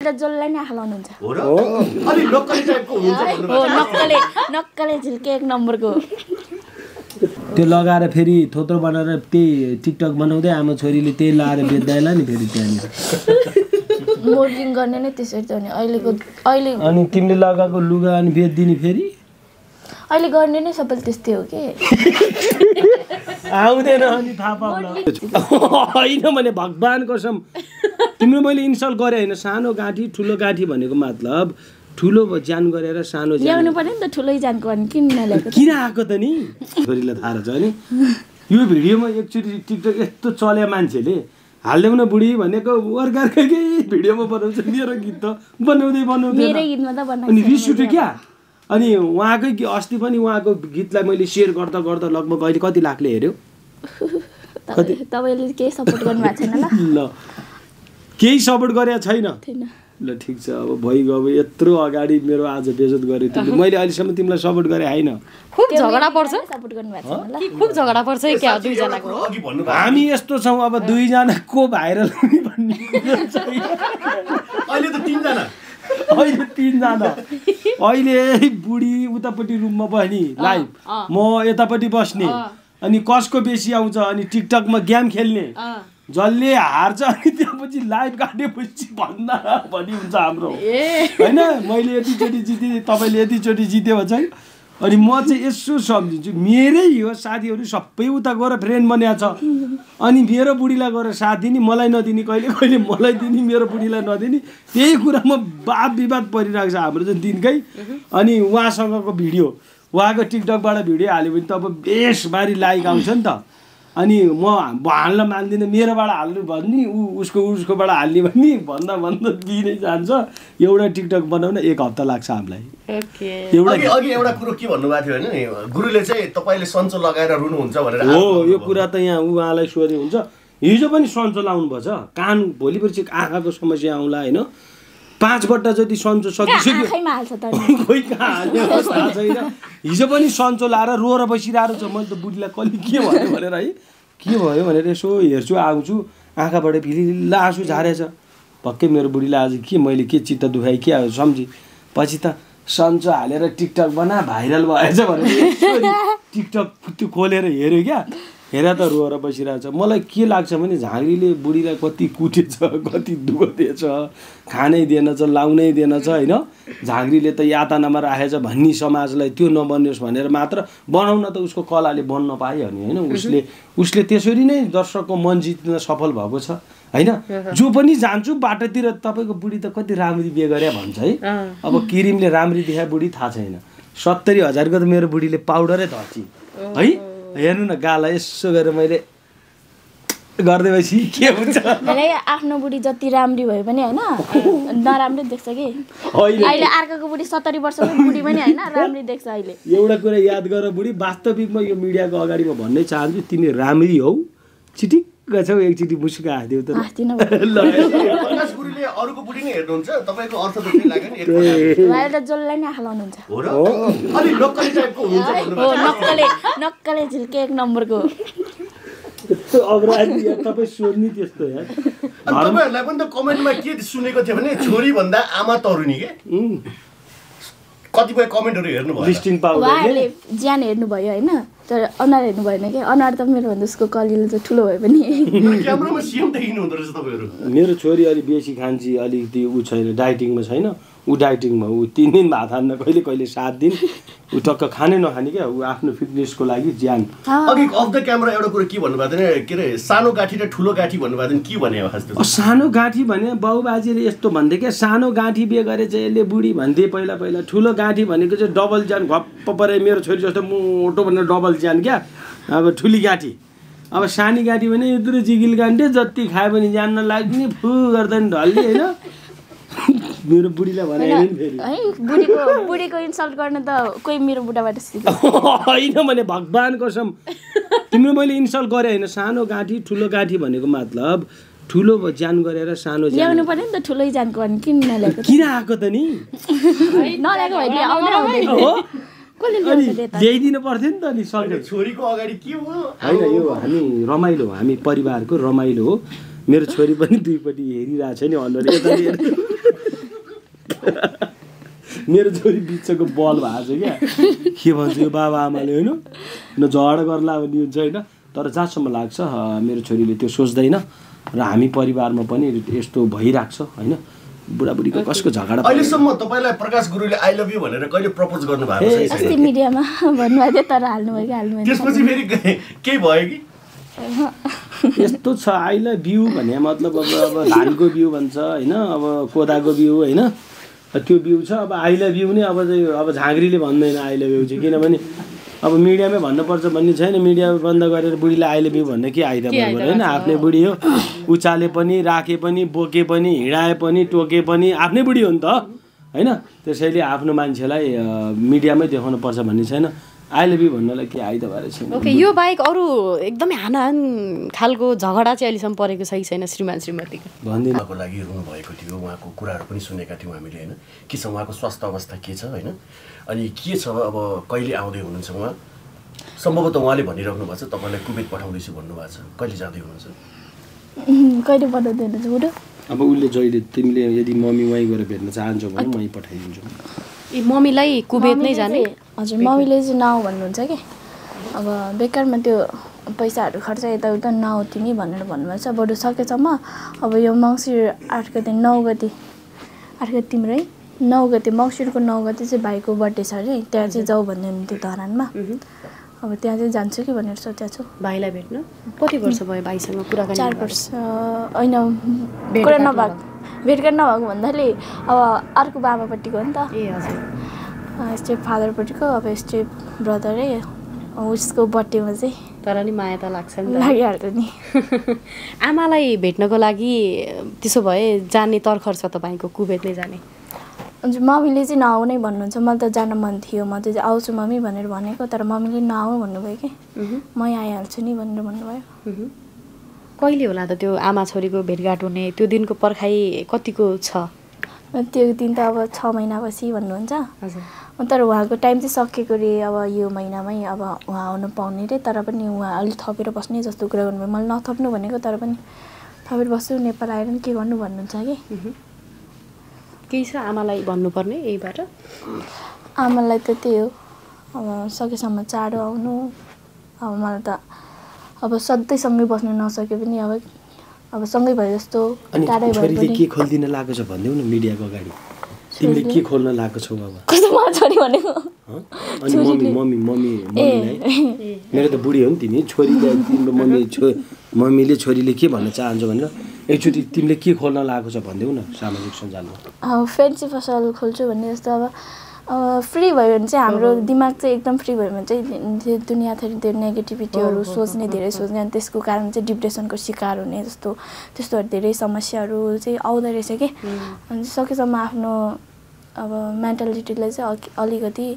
र जसलाई नि आँखा लाउनुहुन्छ हो र अलि नक्कली टाइपको हुन्छ नक्कले झिल्के 1 नम्बरको त्यो लगाएर फेरि थोत्रो बनाएर त्यही टिकटक बनाउँदै आमा छोरीले त्यही लगाएर बेच्दैला नि फेरि त्यहाँनिर मोडलिङ गर्ने नै त्यसरी त नि अहिले अनि तिमीले लगाएको लुगा अनि बेच्दिने फेरि अहिले गर्ने नै सबैले त्यस्तै हो के आउँदैन अनि थाहा पाउला होइन भने भगवान कसम तिम्रो मैले इन्सल्ट गरेँ होइन सानो गाँठी ठुलो गाँठी भनेको मतलब ठुलो ज्यान गरेर सानो ल्याउनु पर्यो नि त ठुलै ज्यानको अनि किन नल्याएको किन आएको त नि छोरीलाई थाहा रहेछ अनि यो भिडियोमा एकचोटि टिकटक यस्तो चल्या मान्छेले हालिदेऊ न बुढी भनेको अर्काकै भिडियोमा बनाउँछ मेरो गीत त बनाउँदै मेरै गीतमा त बनाउँछ अनि रिस उठ्यो क्या अनि उहाँकै अस्ति पनि उहाँको गीतलाई मैले सेयर गर्दा गर्दा लगभग अहिले कति लाखले हेऱ्यो तपाईले केही सपोर्ट गर्नु भएको छैन ल केही सपोर्ट गरेको छैन ल ठिक छ अब भइगयो अब यत्रो अगाडि मेरो आज बेइज्जत गरे तिमीले मैले अहिलेसम्म तिमीलाई सपोर्ट गरे हैन खूब झगडा पर्छ सपोर्ट गर्नु भएको छैन ल खूब झगडा पर्छ क्या दुई जनाको हामी यस्तो छौं अब दुई जना को भाइरल हुने भन्ने अहिले त 3 जना अहिले 3 जना अहिले बुढी उतापट्टि रुममा बस्ने लाइभ म यतापट्टि बस्ने अनि कसको बेसी आउँछ अनि टिकटकमा गेम खेल्ने जसले हार्छ अनि त्यसपछि लाइभ काटेपछि भन्दा भनी हुन्छ हाम्रो हैन मैले यतिचोटि जिते तपाईले यतिचोटि जित्यो चाहिँ अनि म चाहिँ यसो सम्झिन्छु मेरै हो साथीहरु सबै उता गएर फ्रेन्ड बन्या छ अनि मेरो बुढीलाई गएर साथ दिने मलाई नदिने कहिले कहिले मलाई दिने मेरो बुढीलाई नदिने त्यही कुरामा वाद विवाद परिरहेको छ हाम्रो चाहिँ दिनकै अनि उहाँसँगको भिडियो उहाँको टिकटकबाट भिडियो हाल्यो भने त अब बेसबारी लाइक आउँछ नि त अनि म हाल्न मान्दिन मेरोबाट हाल्नु भन्ने उसकोबाट हाल्ने भन्ने भन्दा दिनै जान्छ एउटा टिकटक बनाउन 1 हप्ता लाग्छ हामीलाई ओके अघि एउटा कुरो के भन्नु भएको थियो हैन गुरुले चाहिँ तपाईले सन्चो लगाएर रुनु हुन्छ भनेर हो यो कुरा त यहाँ उहाँलाई सोधे हुन्छ हिजो पनि सन्चो लाउनु भछ कान भोलिपछि आँखाको समस्या आउला हैन 5 गट्टा जति सन्चो सकिसक्यो आँखैमा हाल्छ त कोही कहाँ हाल्ने अवस्था छैन हिजो पनि सन्चो लाएर रोएर बसिरहेको छ मैले त बुढीलाई कहिले के भयो भनेर है के भयो भनेर यसो हेर्छु आउँछु आँखाबाट फिलिल्ला आँसु झारेछ पक्कै मेरो बुढीलाई आज के मैले के चित्त दुखाइ के सम्झी पछि त सन्चो हालेर टिकटक बना भाइरल भएछ भनेर टिकटक त्यो खोलेर हेर्यो क्या हेरा त रोएर बसिरहेछ मलाई के लाग्छ भने झाँक्रीले बुढीलाई कति कुटेछ कति दुःख दिएछ खानै दिएन छ लाउनै दिएन छ हैन झाँक्रीले त यातनामा राखेछ भन्ने समाजलाई त्यो नबन्योस् भनेर मात्र बनाउन त उसको कलाले बन्न पायो नि हैन उसले त्यसरी नै दर्शकको मन जित्न सफल भएको छ हैन जो पनि जान्छु बाटोतिर तपाईको बुढी त कति राम्री बिहे गरे भन्छ है अब किरिमले राम्री देखाए बुढी थाहा छैन 70,000 को त मेरो बुढीले पाउडरै धर्ची है हेर्नु न गाला यसो गरेर मैले गर्दै बसी के हुन्छ मलाई आफ्नो बुढी जति राम्री भए पनि हैन नराम्रो देख्छ कि अहिले अर्काको बुढी 70 वर्षको बुढी पनि हैन राम्री देख्छ अहिले एउटा कुरा याद गर बुढी वास्तविकमा यो मिडियाको अगाडिमा भन्नै चाहन्छु तिमी राम्री हौ चिटिक्क छौ एकचोटी मुस्का हादिउ त प्रकाश गुरुले अरुको बुढी नै हेर्नुहुन्छ तपाईको अर्थ त के लाग्यो नि भाइ त जसलाई नि आँखा लाउनुहुन्छ हो र अलि नक्कली टाइपको हुन्छ नक्कले झिल्के 1 नम्बरको त्यस्तो अग्राजी यार तपाई सोध्नी त्यस्तो यार तपाईहरुलाई पनि त कमेन्टमा के सुनेको थियो भने छोरी भन्दा आमा तरुनी के कतिपय कमेन्टहरु हेर्नु भयो लिस्टिङ पाउँदै उहाँले ज्यान हेर्नु भयो हैन तर अनुहार हेर्नु भएन के अनुहार त मेरो भन्दा उसको कलिलो चाहिँ ठुलो भयो पनि क्यामेरामा सिएम देखिनु हुँदो रहेछ तपाईहरु मेरो छोरी अलि बेसी खान्छी अलिकति उ छैन डाइटिङमा छैन उ डाइटिङमा उ 3 दिन भात खान्न कहिले कहिले 7 दिन उ टक्क खानै नखाने के उ आफ्नो फिटनेसको लागि ज्यान अघि अफ द क्यामेरा एउटा कुरा के भन्नु भएको थियो के रे सानो गाठी र ठुलो गाठी भन्नु भएको थियो के भने हो खास सानो गाठी भने बाउबाजेले यस्तो भन्थे के सानो गाठी बिहे गरे चाहिँ यसले बुढी भन्थे पहिला ठुलो गाठी भनेको चाहिँ डबल ज्यान घप्प परे मेरो छोरी जस्तो मोटो भनेर डबल ज्यान क्या अब ठुली गाठी अब सानी गाठी भने यत्रो जिगिल गान्टे जति खाए पनि ज्यान नलाग्ने फु गर्दा नि ढल्ने हैन मेरो बुढीलाई भने नि फेरि है बुढीको इन्सल्ट गर्न त कोही मेरो बुढाबाट सिक्यो हैन भने भगवान कसम तिम्रो मैले इन्सल्ट गरे हैन सानो गाठी ठुलो गाठी भनेको मतलब ठुलो ज्यान गरेर सानो ज्यान ल्याउनु पर्यो नि त ठुलै ज्यानको अनि किन नल्याएको किन आएको त नि नल्याएको भए आउँदैन हो कसले ल्याउँछ त ल्याइदिनु पर्थ्यो नि त नि सके छोरीको अगाडि के हो हैन यो हामी रमाइलो हामी परिवारको रमाइलो हो मेरो छोरी पनि दुईपट्टि हेरिरहेछ नि अनुहार यता मेरो छोरी बिचको बल भएको छ क्या के भन्छ यो बाबा आमाले होइन न झगडा गर्ला भन्ने हुन्छ होइन तर जहाँसम्म लाग्छ मेरो छोरीले त्यो सोच्दैन र हामी परिवारमा पनि यस्तो भइरहेको छ होइन बुढाबुढीको कसको झगडा अहिलेसम्म तपाईँलाई प्रकाश गुरुले आई लभ यु भनेर कहिले प्रपोज गर्नु भएको छ अस्ति मिडियामा भन्नुभएको थियो तर हाल्नुभयो कि हाल्नुभयो त्यसपछि फेरि केही भयो कि यस्तो छ आई लभ यु भन्ने मतलब अब धानको बिउ भन्छ होइन अब कोदाको बिउ होइन त्यो बिउ छ अब आई लभ यु नि अब झाँक्रीले भन्दैन आई लभ यु चाहिँ किनभने अब मिडियामै भन्नुपर्छ भन्ने छैन मिडिया बन्द गरेर बुढीलाई आई लभ यु भन्ने के आइदा पर्यो होइन आफ्नै बुढी हो उचाले पनि राखे पनि बोके पनि हिँडाए पनि टोके पनि आफ्नै बुढी हो नि त होइन त्यसैले आफ्नो मान्छेलाई मिडियामै देखाउनु पर्छ भन्ने छैन आई लभ यु भन्नलाई के आइदा भएर छैन ओके यो बाहेक अरू एकदमै हानाहान खालको झगडा चाहिँ अहिलेसम्म परेको छ कि छैन श्रीमान श्रीमतीको भन्दिनँ उहाँको लागि रुनु भएको थियो उहाँको कुराहरू पनि सुनेका थियौँ हामीले होइन के छ उहाँको स्वास्थ्य अवस्था के छ होइन अनि के छ अब कहिले आउँदै हुनुहुन्छ उहाँ सम्भवतः उहाँले भनिराख्नु भएको छ तपाईँलाई कुवेत पठाउँदैछु भन्नुभएको छ कहिले जाँदै हुनुहुन्छ कहिले पठाउँदैन बुढो अब उसले जहिले तिमीले यदि मम्मी वहीँ गएर भेट्न चाहन्छौ भने वहीँ पठाइदिन्छु ए मम्मीलाई कुवेत नै जाने हजुर मम्मीले चाहिँ नआऊ भन्नुहुन्छ कि अब बेकारमा त्यो पैसाहरू खर्च यताउता नआऊ तिमी भनेर भन्नुभएको छ बरु सकेसम्म अब यो मङ्सिर 8 गते 9 गते 8 गते तिम्रै 9 गते मङ्सिरको 9 गते चाहिँ भाइको बर्थडे छ अरे त्यहाँ चाहिँ जाऊ भन्दै हुनुहुन्थ्यो धरानमा अब त्यहाँ चाहिँ जान्छु कि भनेर सोचेको छु भाइलाई भेट्न कति वर्ष भयो भाइसँग कुराकानी 4 वर्ष होइन कुरा नभएको भेटघाट नभएको भन्दाखेरि अब अर्को बाबापट्टिको हो नि त ए हजुर स्टेप फादरपट्टिको अब स्टेप ब्रदरै उसको बर्थडेमा चाहिँ तर नि माया त लाग्छ नि लागिहाल्छ नि आमालाई भेट्नको लागि त्यसो भए जाने तर्खर छ तपाईँको कुवेत नै जाने हजुर मम्मीले चाहिँ नआऊ नै भन्नुहुन्छ मलाई त जान मन थियो म चाहिँ आउँछु मम्मी भनेर भनेको तर मम्मीले नआऊ भन्नुभयो कि म आइहाल्छु नि भनेर भन्नुभयो कहिले होला त त्यो आमा छोरीको भेटघाट हुने त्यो दिनको पर्खाइ कतिको छ त्यो दिन त अब 6 महिनापछि भन्नुहुन्छ हजुर तर उहाँको टाइम चाहिँ सकिएको रे अब यो महिनामै अब उहाँ आउनु पाउने रे तर पनि उहाँ अलिक थपेर बस्ने जस्तो कुरा गर्नुभयो मैले नथप्नु भनेको तर पनि थपेर बस्छु नेपाल आएर पनि के गर्नु भन्नुहुन्छ कि केही छ आमालाई भन्नुपर्ने यहीबाट आमालाई त त्यही हो अब सकेसम्म चाँडो आउनु अब मलाई त अब सधैँ सँगै बस्नु नसके पनि अब सँगै भए जस्तो टाढै भए पनि के खोल्दिन लागेको छ भन्देऊ न मिडियाको अगाडि तिमीले के खोल्न लागेको छौ बाबा कस्तो म छोरी भनेको अनि मम्मीलाई मेरो त बुढी हो नि तिमी छोरीले तिम्रो मम्मीले छोरीले के भन्न चाहन्छ भनेर एकचोटि तिमीले के खोल्न लागेको छ भन्देऊ न सामाजिक सञ्जालमा फ्रेन्डसिप पसल खोल्छु भन्ने जस्तो अब फ्री भयो भने चाहिँ हाम्रो दिमाग चाहिँ एकदम फ्री भयो भने चाहिँ दुनियाँ थरी त्यो नेगेटिभिटीहरू सोच्ने धेरै सोच्ने अनि त्यसको कारण चाहिँ डिप्रेसनको शिकार हुने जस्तो त्यस्तोहरू धेरै समस्याहरू चाहिँ आउँदो रहेछ कि अनि सकेसम्म आफ्नो अब मेन्टालिटीलाई चाहिँ अलिकति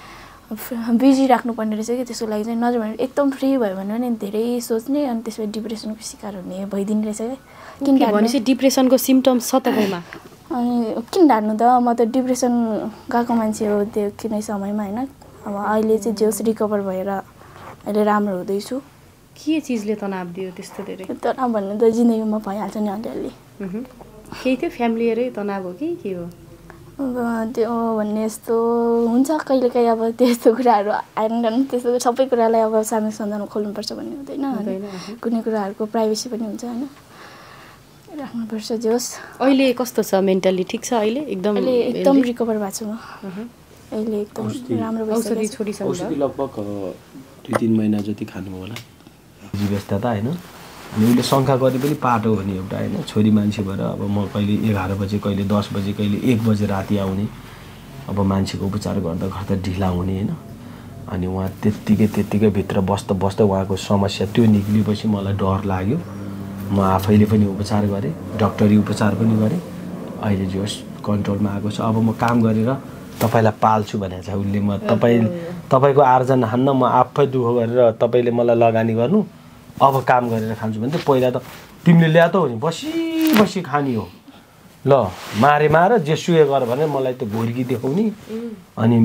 बिजी राख्नुपर्ने रहेछ कि त्यसको लागि चाहिँ नजर भने एकदम फ्री भयो भने नि धेरै सोच्ने अनि त्यसपछि डिप्रेसनको शिकार हुने भइदिने रहेछ क्या भनेपछि डिप्रेसनको सिम्टम्स छ तपाईँमा अनि किन ढाड्नु त म त डिप्रेसन गएको मान्छे हो त्यो कुनै समयमा होइन अब अहिले चाहिँ जोस रिकभर भएर अहिले राम्रो हुँदैछु के चिजले तनाव दियो त्यस्तो धेरै तनाव भन्नु त जिन्दगीमा भइहाल्छ नि अलिअलि केही त्यो फ्यामिलीरै तनाव हो कि के हो अब त्यो भन्ने यस्तो हुन्छ कहिलेकाहीँ अब त्यस्तो कुराहरू आएन त्यस्तो सबै कुरालाई अब सामाजिक सञ्जालमा खोल्नुपर्छ भन्ने हुँदैन कुनै कुराहरूको प्राइभेसी पनि हुन्छ होइन राख्नुपर्छ जोस् अहिले कस्तो छ मेन्टली ठिक छ अहिले एकदम रिकभर भएको छु म अहिले एकदम राम्रो औषधि छोडिसक्नु औषधि लगभग 2-3 महिना जति खानु होला व्यस्तता होइन अनि उसले शङ्का गरे पनि पाटो हो नि एउटा होइन छोरी मान्छे भएर अब म कहिले 11 बजे कहिले 10 बजे कहिले 1 बजे राति आउने अब मान्छेको उपचार गर्दा ढिला हुने होइन अनि उहाँ त्यत्तिकै भित्र बस्दा उहाँको समस्या त्यो निक्लिएपछि मलाई डर लाग्यो म आफैले पनि उपचार गरेँ डक्टरी उपचार पनि गरेँ अहिले जो कन्ट्रोलमा आएको छ अब म काम गरेर तपाईँलाई पाल्छु भनेको छ उसले म तपाईँको आर्जन हान्न म आफै दुःख गरेर तपाईँले मलाई लगानी गर्नु अब काम गरेर खान्छु भने त पहिला त तिमीले ल्याए त हो नि बसी खाने हो ल मार जेसुए गर भने मलाई त घोर्की देखाउने अनि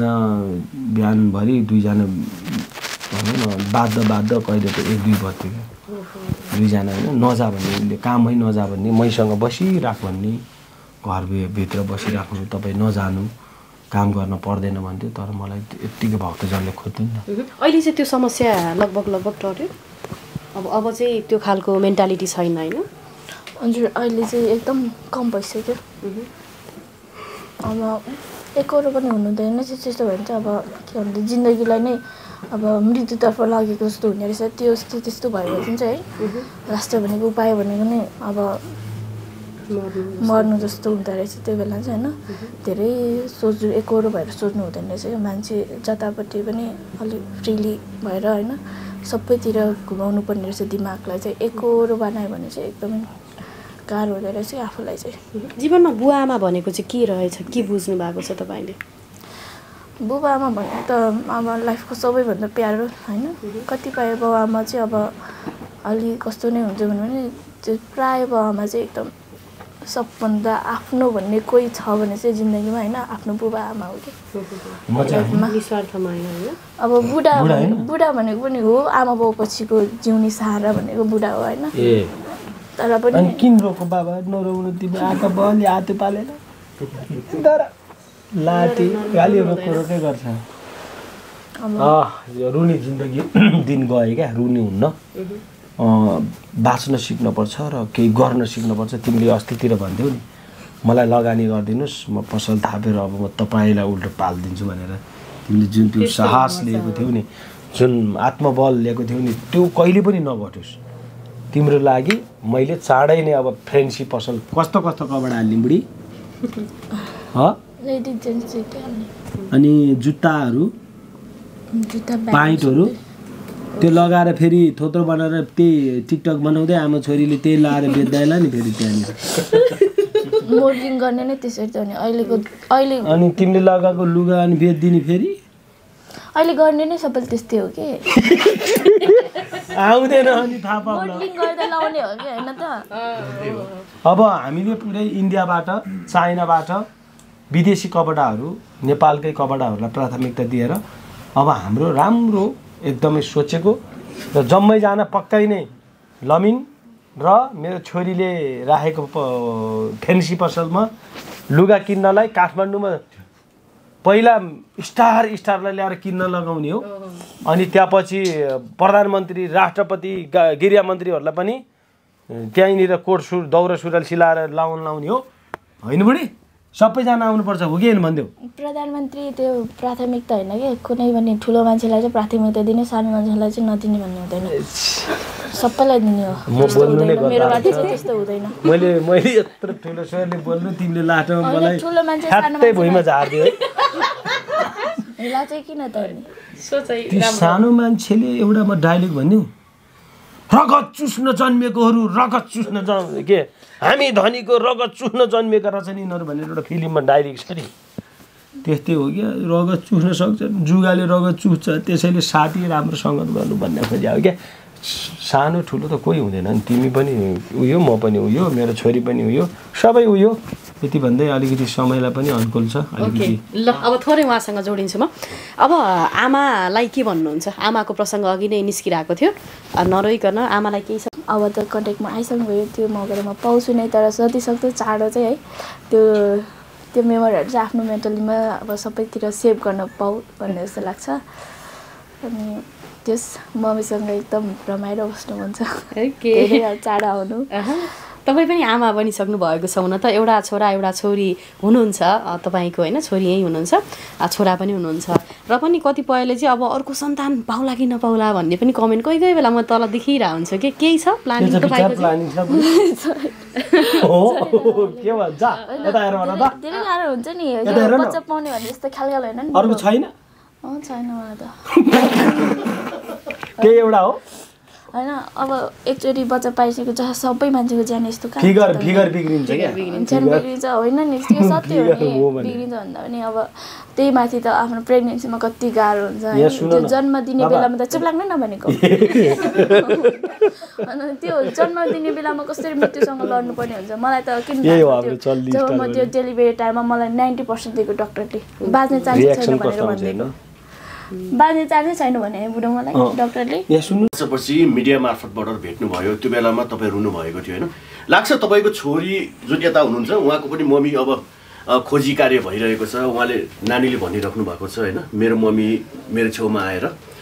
बिहानभरि दुईजना भनौँ न बाध्द कहिले त 1-2 बज्थ्यो क्या दुईजना होइन नजा भन्ने उसले कामै नजा भन्ने मैसँग बसिराख भन्ने घरभित्र बसिराख्नु तपाईँ नजानु काम गर्न पर्दैन भन्थ्यो तर मलाई यत्तिकै भक्तजनले खोज्दैन अहिले चाहिँ त्यो समस्या लगभग टर्यो अब चाहिँ त्यो खालको मेन्टालिटी छैन होइन हजुर अहिले चाहिँ एकदम कम भइसक्यो अब एकरो पनि हुनुहुँदैन त्यस्तो भयो भने चाहिँ अब के भन्दा जिन्दगीलाई नै अब मृत्युतर्फ लागेको जस्तो हुने रहेछ त्यस्तो भयो भने चाहिँ है लास्ट भनेको उपाय भनेको नै अब मर्नु जस्तो हुँदो रहेछ त्यो बेला चाहिँ होइन धेरै सोच्नु एकरो भएर सोच्नु हुँदैन रहेछ क्या मान्छे जतापट्टि पनि अलिक फ्रिली भएर होइन सबैतिर घुमाउनु पर्ने रहेछ दिमागलाई चाहिँ एकरो बनायो भने चाहिँ एकदमै गाह्रो हुँदो रहेछ आफूलाई चाहिँ जीवनमा बुवा आमा भनेको चाहिँ के रहेछ के बुझ्नु भएको छ तपाईँले बुबा आमा भनेको त अब लाइफको सबैभन्दा प्यारो होइन कतिपय बाउ आमा चाहिँ अब अलि कस्तो नै हुन्छ भने त्यो प्रायः बाउ आमा चाहिँ एकदम सबभन्दा आफ्नो भन्ने कोही छ भने चाहिँ जिन्दगीमा होइन आफ्नो बुबा आमा हो कि अब बुढा भनेको पनि हो आमा बाउ पछिको जिउने सहारा भनेको बुढा हो होइन तर पनि किन रोको बाबा नरोउनु तिमी आँखा बलि हात पालेन तर लाटी गाली रोकै गर्छ यो रुनी जिन्दगी दिन गयो क्या रुनी हुन्न बाँच्न सिक्नुपर्छ र केही गर्न सिक्नुपर्छ तिमीले अस्तितिर भन्थ्यौ नि मलाई लगानी गरिदिनुहोस् म पसल थापेर अब म तपाईँलाई उल्टो पालिदिन्छु भनेर तिमीले जुन त्यो साहस लिएको थियौ नि जुन आत्मबल लिएको थियौ नि त्यो कहिले पनि नघटोस् तिम्रो लागि मैले चाँडै नै अब फ्रेन्डसिप पसल कस्तो कपडा हाल्ने बुढी अनि जुत्ताहरू पाइन्टहरू त्यो लगाएर फेरि थोत्रो बनाएर त्यही टिकटक बनाउँदै आमा छोरीले त्यही लाएर बेच्दैला नि फेरि त्यहाँनिर मोडलिङ गर्ने नै त्यसरी त हो अहिले अनि तिमीले लगाएको लुगा अनि बेच्दिने फेरि अहिले गर्ने नै सबैले त्यस्तै हो कि आउँदैन अनि थाहा पाउन मोडलिङ गर्दा लाउने हो कि होइन त अब हामीले पुरै इन्डियाबाट चाइनाबाट विदेशी कपडाहरू नेपालकै कपडाहरूलाई प्राथमिकता दिएर अब हाम्रो राम्रो एकदमै सोचेको र जम्मै जान पक्कै नै लमिन र मेरो छोरीले राखेको फेन्सी पसलमा लुगा किन्नलाई काठमाडौँमा पहिला स्टारलाई ल्याएर किन्न लगाउने हो अनि त्यसपछि प्रधानमन्त्री राष्ट्रपति गृहमन्त्रीहरूलाई पनि त्यहीँनिर कोट दौरा सुरुवाल सिलाएर लाउने हो होइन बुढी सबैजना आउनुपर्छ हो कि भन्देऊ प्रधानमन्त्री त्यो प्राथमिकता होइन कि कुनै पनि ठुलो मान्छेलाई चाहिँ प्राथमिकता दिने सानो मान्छेलाई चाहिँ नदिने भन्ने हुँदैन सबैलाई दिने हो मेरोबाट चाहिँ त्यस्तो हुँदैन मैले यत्रो ठुलो स्वरले बोल्नु तिमीले लाटोमा मलाई ठुलो मान्छे ठ्याक्कै भुइँमा झार्दियो है हेला चाहिँ किन त त्यो सानो मान्छेले एउटा म डायलग भन्नु रगत चुस्न जन्मेकोहरू रगत चुस्न के हामी धनीको रगत चुस्न जन्मेका रहेछन् यिनीहरू भनेर एउटा फिल्ममा डायलग छ नि त्यस्तै हो क्या रगत चुस्न सक्छ जुगाले रगत चुस्छ त्यसैले साथी राम्रो सङ्गत गर्नु भन्ने खोज्या हो क्या सानो ठुलो त कोही हुँदैन नि तिमी पनि उयो म पनि उयो मेरो छोरी पनि उयो सबै उयो यति भन्दै अलिकति समयलाई पनि अनुकूल छ अलिकति ल अब थोरै उहाँसँग जोडिन्छु म अब आमालाई के भन्नुहुन्छ आमाको प्रसङ्ग अघि नै निस्किरहेको थियो नरोइकन आमालाई केही छ अब त कन्ट्याक्टमा आइसक्नु भयो त्यो मगर म पाउँछु नै तर जतिसक्दो चाँडो चाहिँ है त्यो मेमोरीहरू चाहिँ आफ्नो मेन्टलीमा अब सबैतिर सेभ गर्न पाऊ भन्ने जस्तो लाग्छ अनि त्यस मम्मीसँग एकदम रमाइलो बस्नु मन छ धेरै चाँडो आउनु तपाईँ पनि आमा बनिसक्नु भएको छ हुन त एउटा छोरा एउटा छोरी हुनुहुन्छ तपाईँको होइन छोरी यहीँ हुनुहुन्छ छोरा पनि हुनुहुन्छ र पनि कतिपयले चाहिँ अब अर्को सन्तान पाउला कि नपाउला भन्ने पनि कमेन्ट कोही कोही बेला म तल देखिरहेको हुन्छु कि केही छ प्लानिङ तपाईँको धेरै गाह्रो हुन्छ नि बच्चा पाउने भन्ने यस्तो ख्याल होइन नि अर्को छैन छैन मलाई त त्यही एउटा हो होइन अब एकचोटि बच्चा पाइसकेको छ सबै मान्छेको ज्यान यस्तो फिगर बिग्रिन्छ क्या ज्यान बिग्रिन्छ होइन नि त्यो सत्य हो नि बिग्रिन्छ भन्दा पनि अब त्यही माथि त आफ्नो प्रेग्नेन्सीमा कति गाह्रो हुन्छ त्यो जन्म दिने बेलामा त चुप लाग्नै नभनेको अनि त्यो जन्म दिने बेलामा कसरी मृत्युसँग लड्नुपर्ने हुन्छ मलाई त किन जब म त्यो डेलिभरी टाइममा मलाई 90% दिएको डक्टरले बाँच्ने चान्स छैन भनेर भन्दैन बाँच्ने चान्सै छैन भने बुढो मलाई डक्टरले पछि मिडिया मार्फतबाट भेट्नुभयो त्यो बेलामा तपाईँ रुनु भएको थियो होइन लाग्छ तपाईँको छोरी जुन यता हुनुहुन्छ उहाँको पनि मम्मी अब खोजी कार्य भइरहेको छ, उहाँले नानीले भनिराख्नु भएको छ होइन, मेरो मम्मी मेरो छेउमा आएर